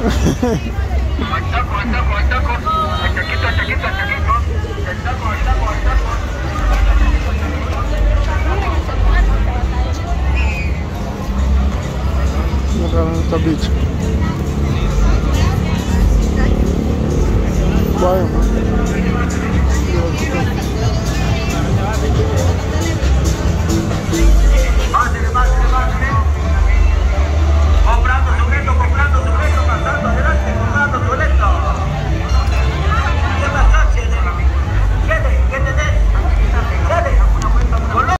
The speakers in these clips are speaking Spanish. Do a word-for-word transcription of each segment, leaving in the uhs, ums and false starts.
Esta bicha. Vaya, comprando sujeto, comprando sujeto, pasando adelante, comprando sujeto. ¿Qué pasa? ¿Qué ¿Qué tenés? ¿Qué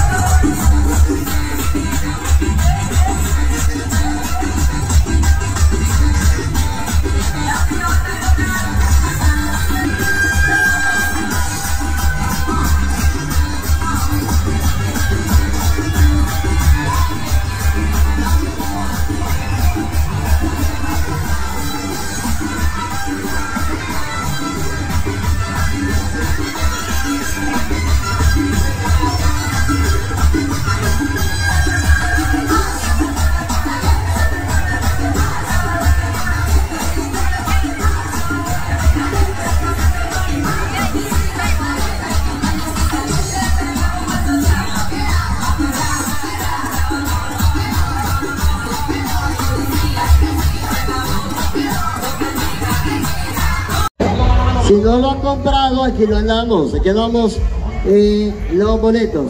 Si no lo han comprado, aquí lo andamos, aquí andamos eh, los boletos.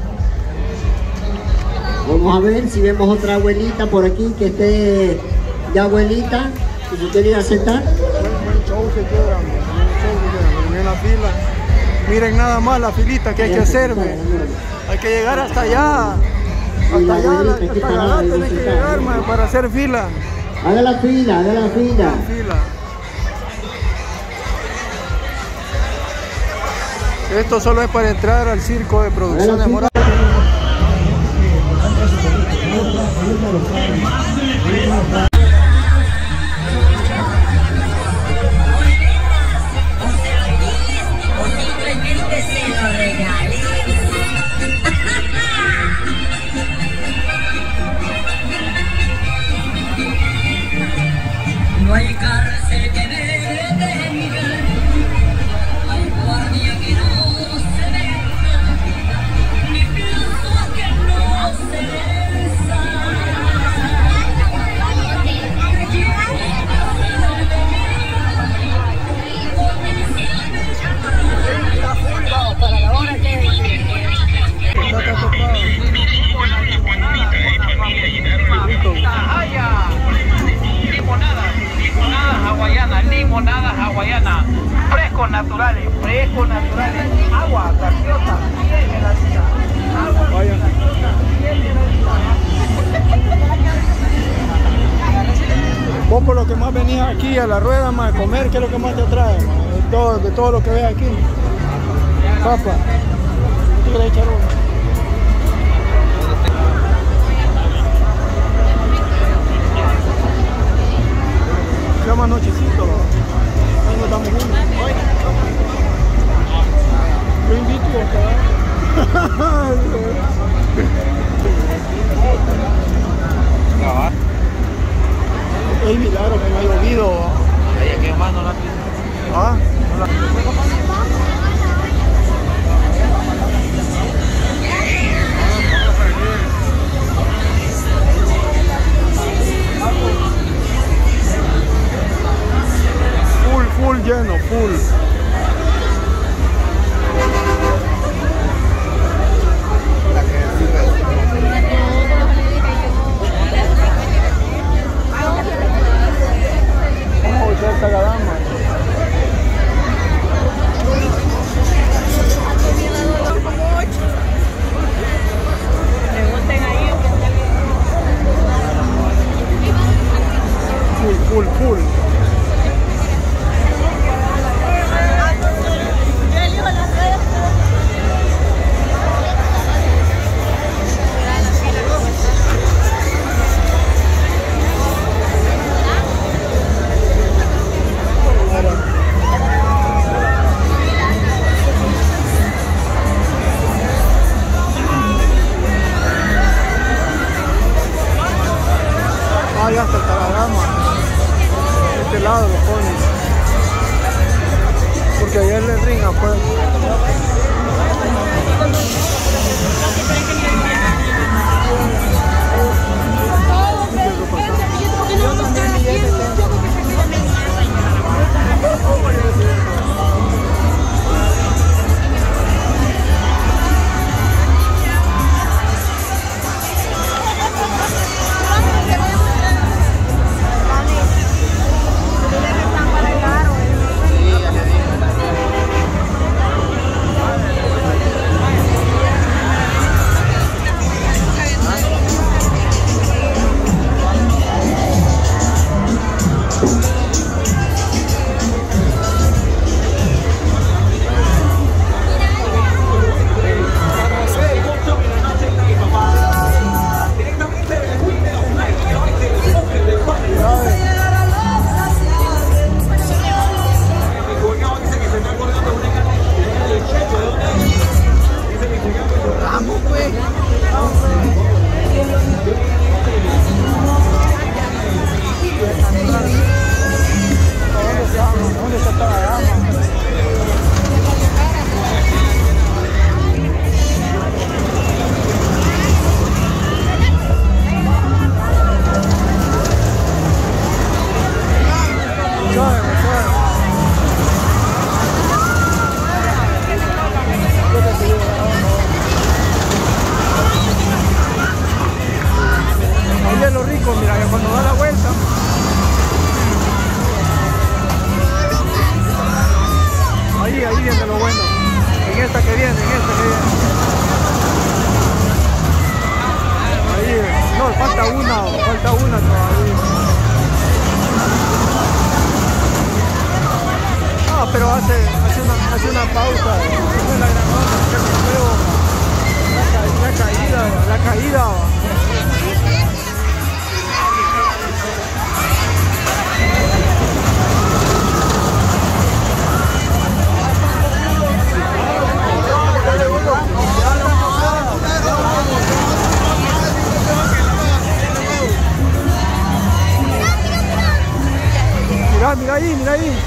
Vamos a ver si vemos otra abuelita por aquí que esté de abuelita y se quiere ir a sentar. Buen, buen show se queda, buen show se queda, miren la fila. Miren nada más la filita que hay que hacer, ¿ve? Hay que llegar hasta allá, hasta allá, hasta allá tenés que llegar, man, para hacer fila. Haga la fila, haga la fila. fila. Esto solo es para entrar al circo de Producciones Morales. No hay cárcel que me detenga, hay guardia que no se deja, ni plazo que no se besa. Para la hora que limonada hawaiana, limonada hawaiana, frescos naturales, frescos naturales, agua gaseosa, bien heladita, agua gaseosa, bien heladita. Vos por lo que más venís aquí a la rueda, más a comer, ¿qué es lo que más te atrae? De todo, de todo lo que ves aquí. Papa, ¿tú quieres echar uno? Se llama Nochecito. Ahí nos estamos juntos. Yo invito acá. Es milagro que no ha llovido. Ahí que más no la pisa. Ah, no la... Full, full lleno, full. Vamos a echar esta gadama. Full, full, full. Ah, ya está el Talarama. este lado lo pones. Porque allá le ringa pues. Pero hace, hace, una, hace una pausa, hace la granada, la, la caída, la caída. Mira, mira ahí, mira ahí.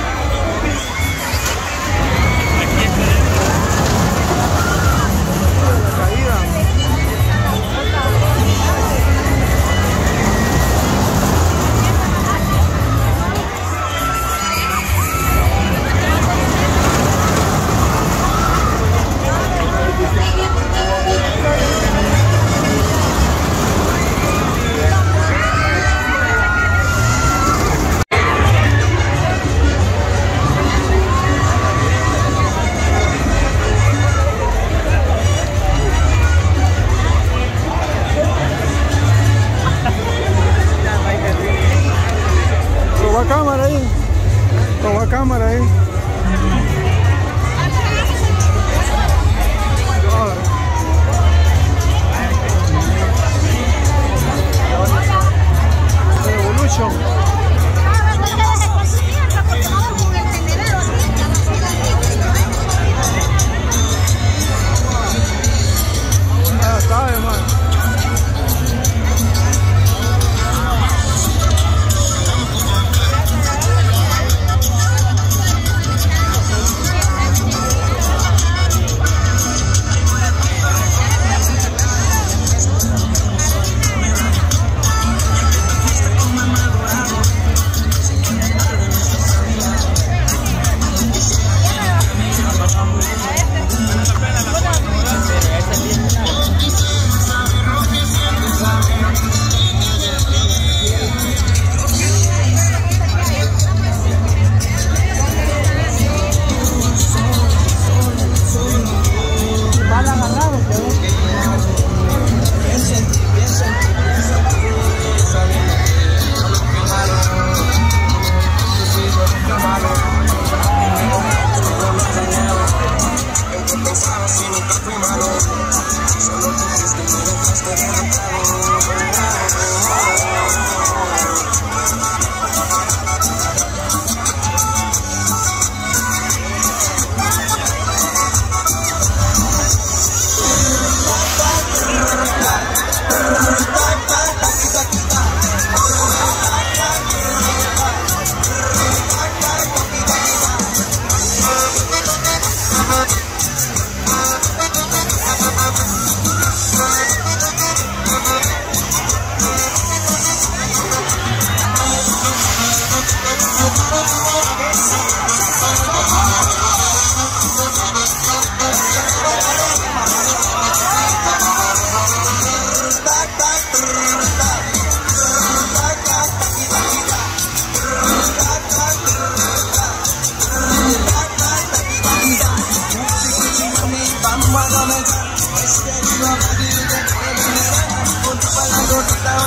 Cámara ahí, toma cámara ahí. Evolution. Ya sabes, man. Mamá dorado.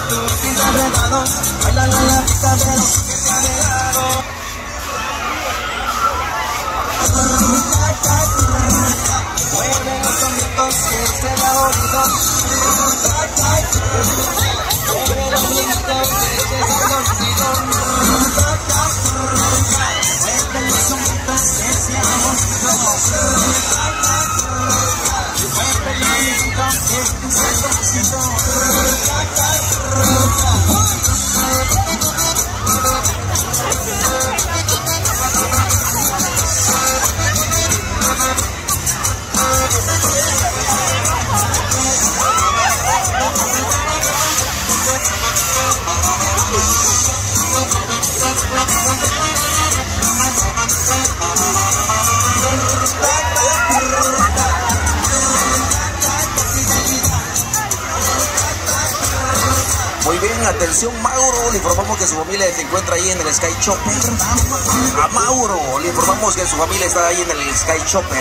Muy bien, atención Mauro, le informamos que su familia se encuentra ahí en el Sky Chopper. A Mauro, le informamos que su familia está ahí en el Sky Chopper.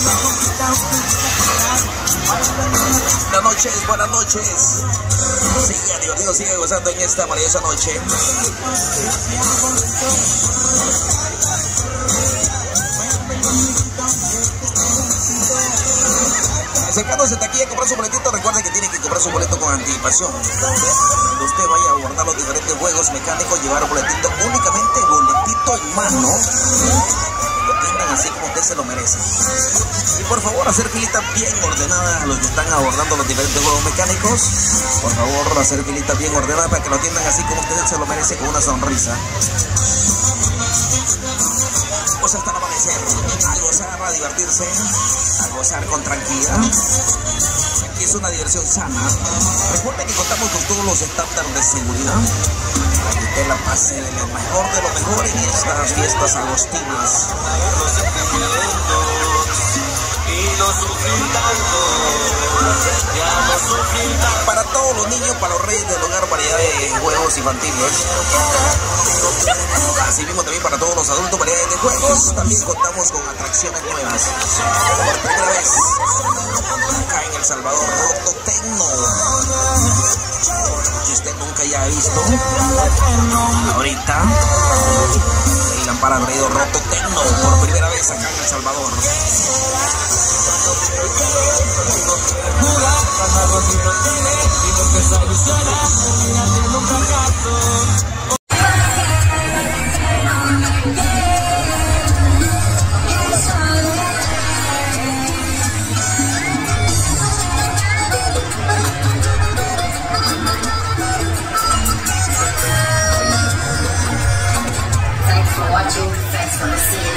Buenas noches, buenas noches. Siga divertido, siga gozando en esta maravillosa noche. Acercándose hasta aquí a comprar su boletito, recuerde que tiene que comprar su boleto con anticipación. Cuando usted vaya a abordar los diferentes juegos mecánicos, llevar boletito, únicamente boletito en mano. Lo tengan así como usted se lo merece. Y por favor, hacer filita bien ordenada a los que están abordando los diferentes juegos mecánicos. Por favor, hacer filita bien ordenada para que lo atiendan así como usted se lo merece, con una sonrisa. Pues hasta el amanecer, a gozar, a divertirse, a gozar con tranquilidad. Aquí es una diversión sana. Recuerden que contamos con todos los estándares de seguridad para que usted la pase de lo mejor de lo mejor en estas fiestas agostinas. Para todos los niños, para los reyes del hogar, variedad de juegos infantiles. Así mismo también para todos los adultos, variedades de juegos. También contamos con atracciones nuevas. Por primera vez acá en El Salvador, Roto Tecno. Si usted nunca ya ha visto, ahorita el Lampara ha traído Roto Tecno por primera vez acá en El Salvador. Thanks for watching. Thanks for listening.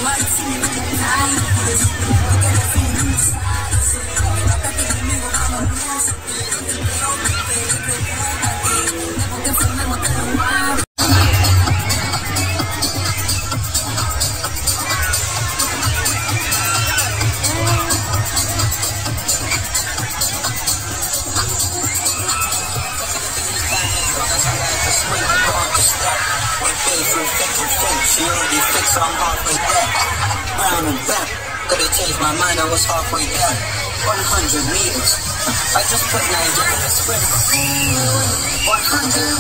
She already fixed, so I'm halfway there. Brown and back, could've changed my mind, I was halfway there. one hundred meters, I just put Nigeria sprint. one hundred.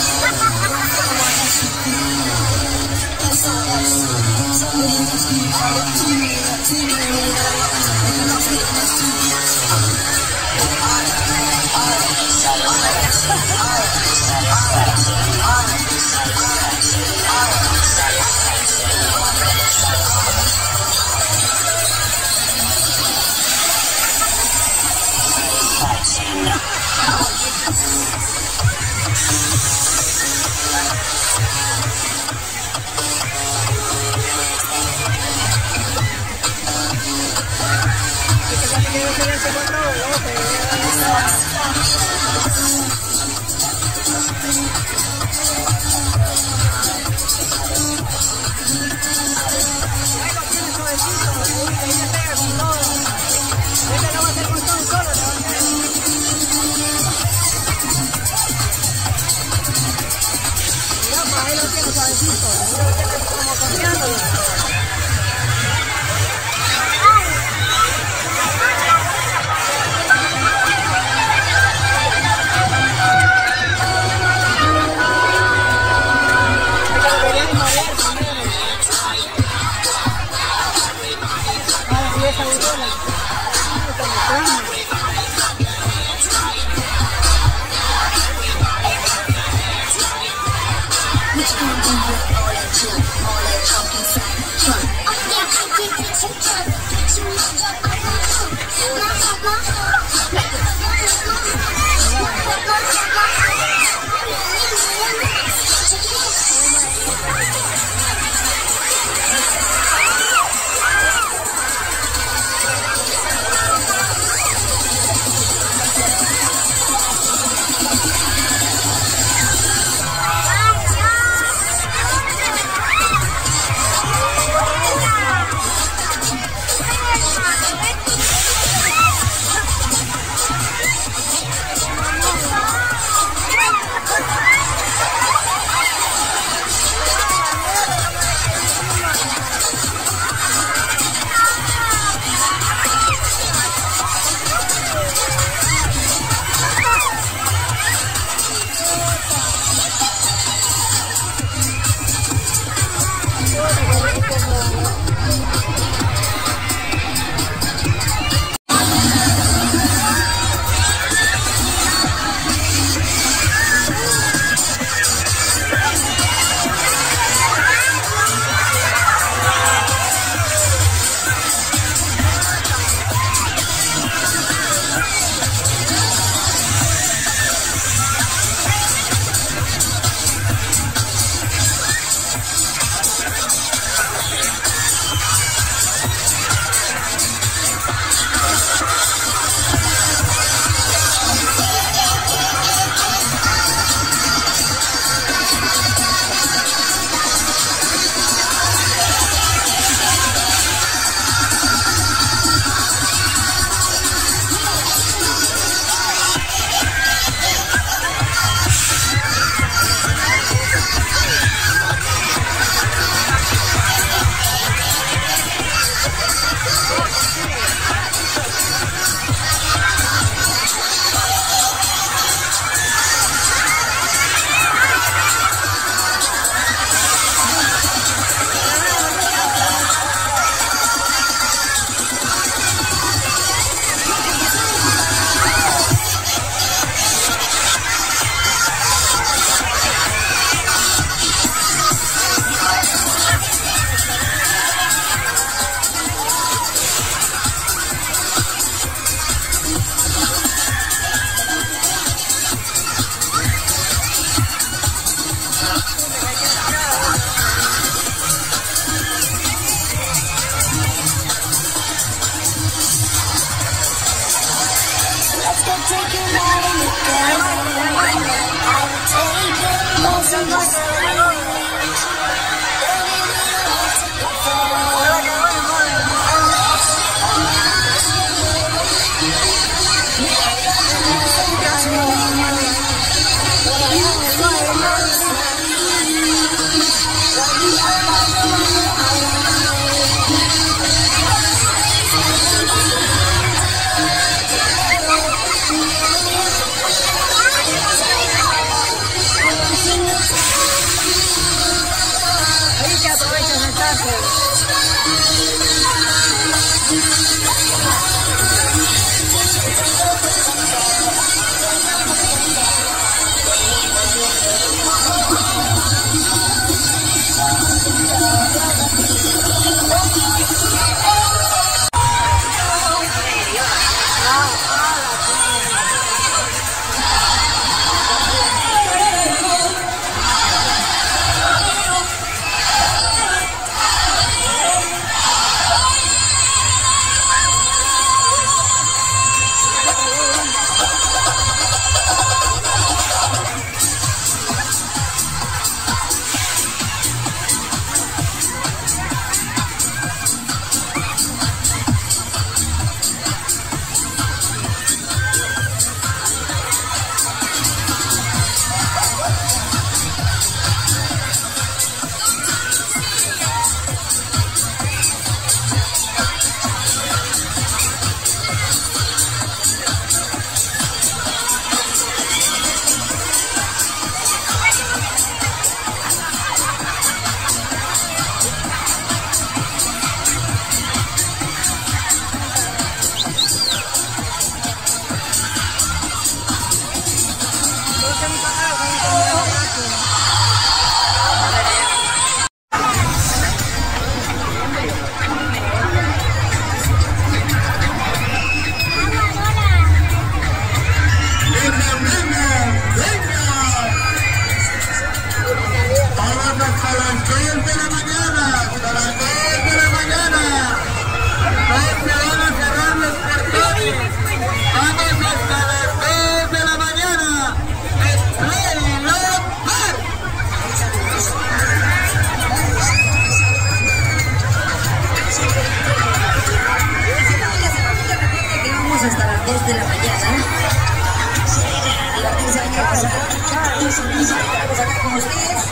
dos de la mañana. Divertirse aquí a pasar. Estamos acá con ustedes.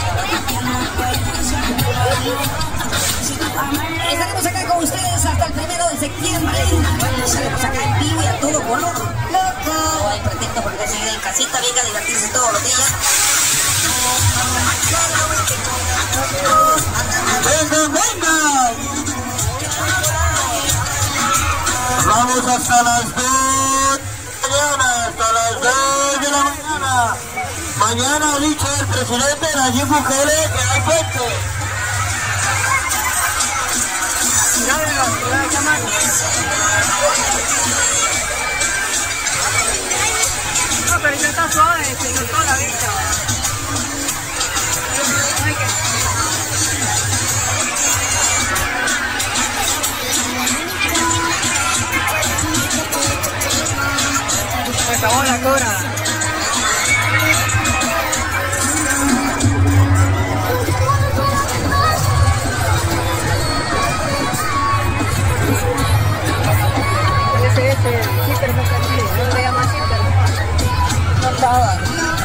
Estaremos acá con ustedes hasta el primero de septiembre. Bueno, estaremos acá en vivo y a todo color. Loco. Hay pretexto porque se queda en casita, venga a divertirse todos los días. ¡Venga, venga! Vamos hasta las dos de la mañana, hasta las dos de la mañana. Mañana ha dicho el presidente Nayib Bukele que hay puente. No, pero ya está suave, se soltó la vista. Se acabó la cobra. Ese, ese, Hiper no está aquí, no se llama Hiper. No estaba.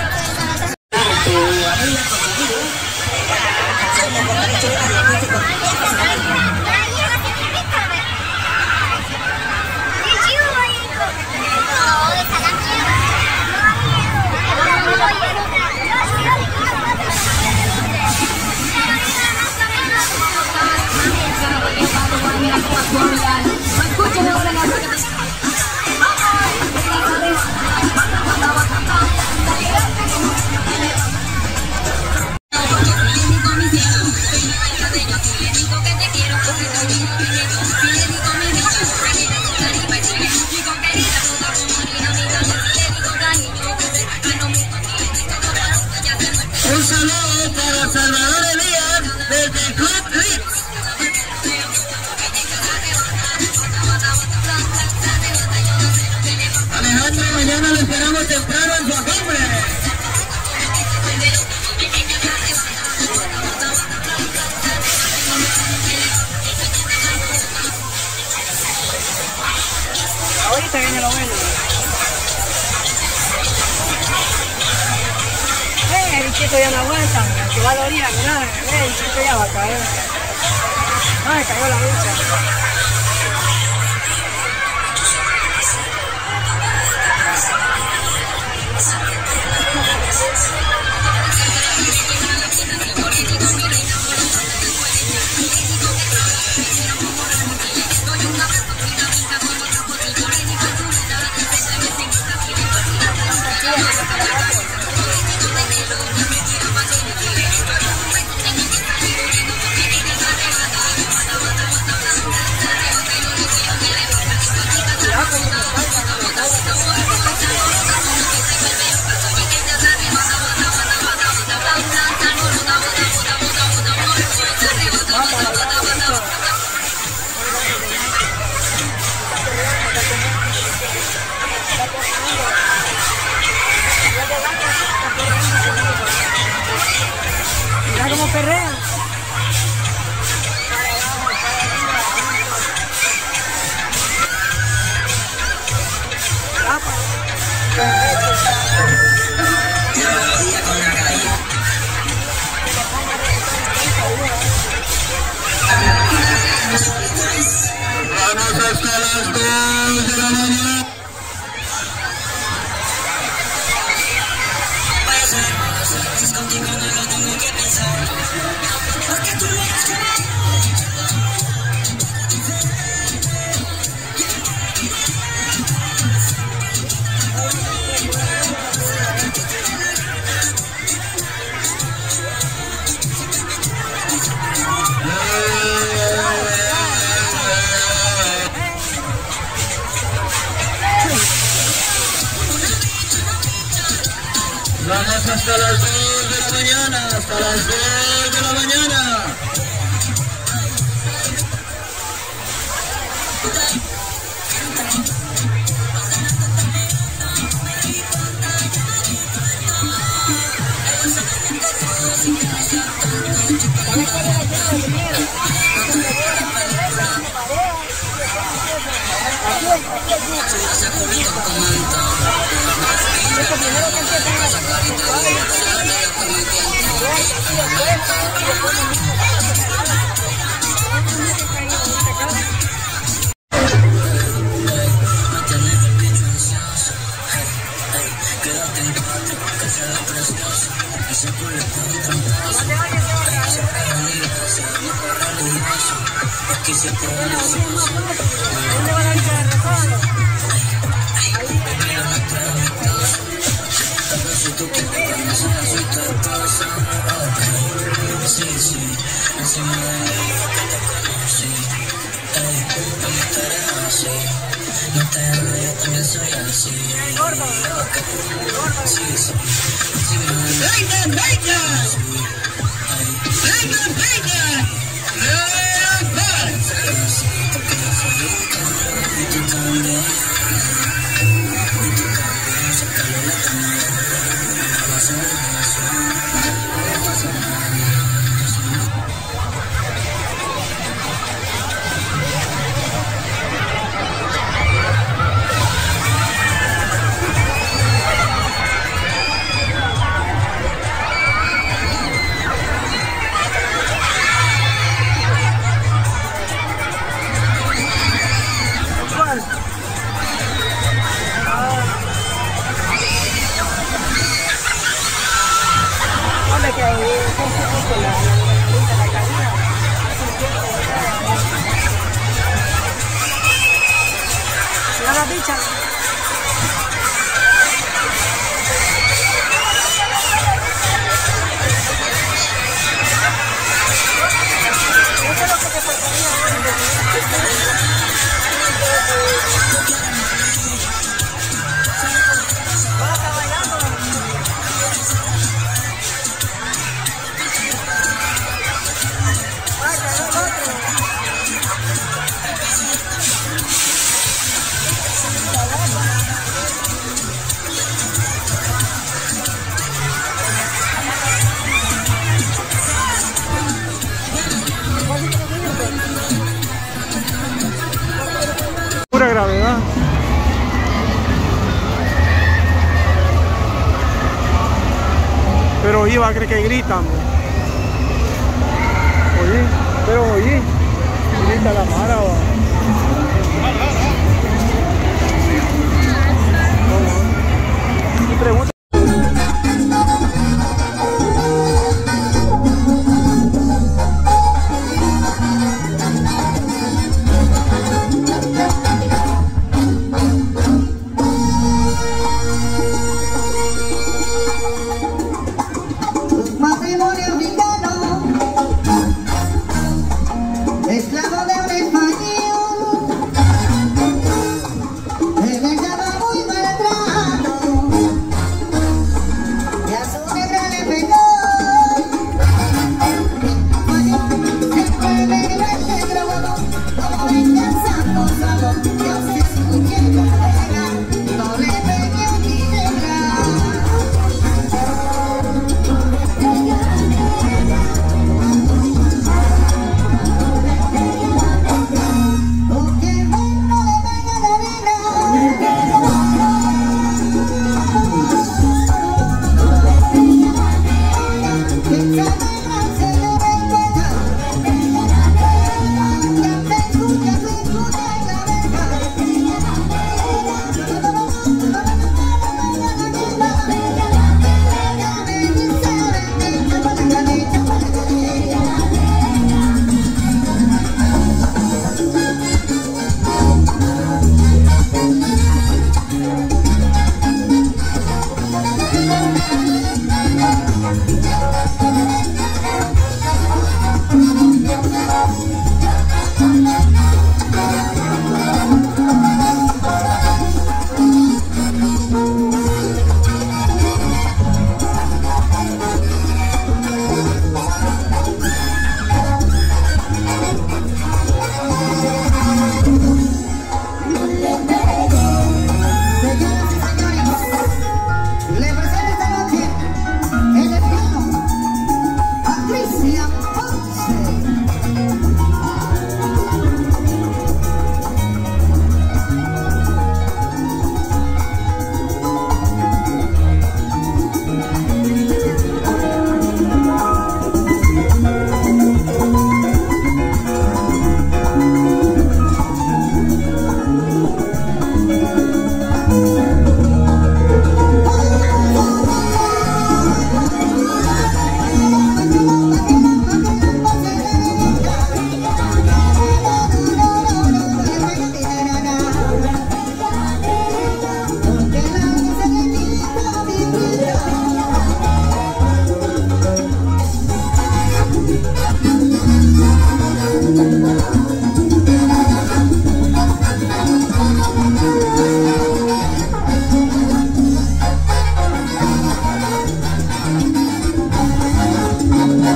Un saludo para Salvador Elías desde Club Ritz. Alejandro, mañana lo esperamos temprano en su acombre. Ahorita viene lo bueno. Eh, el bichito ya no aguanta, que va a dorir, mirá, eh, el bichito ya va a caer. Ay, cayó la ducha. Mira cómo perrea. Vamos hasta las dos de la mañana. Contigo no lo tengo que pensar, porque tú me has querido. Vamos hasta las dos de la mañana, hasta las dos de la mañana. Aquí Pura gravedad. Pero iba a creer que gritan. Oye, pero oye, grita la mara. ¿Va? Y pregunta.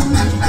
Bye.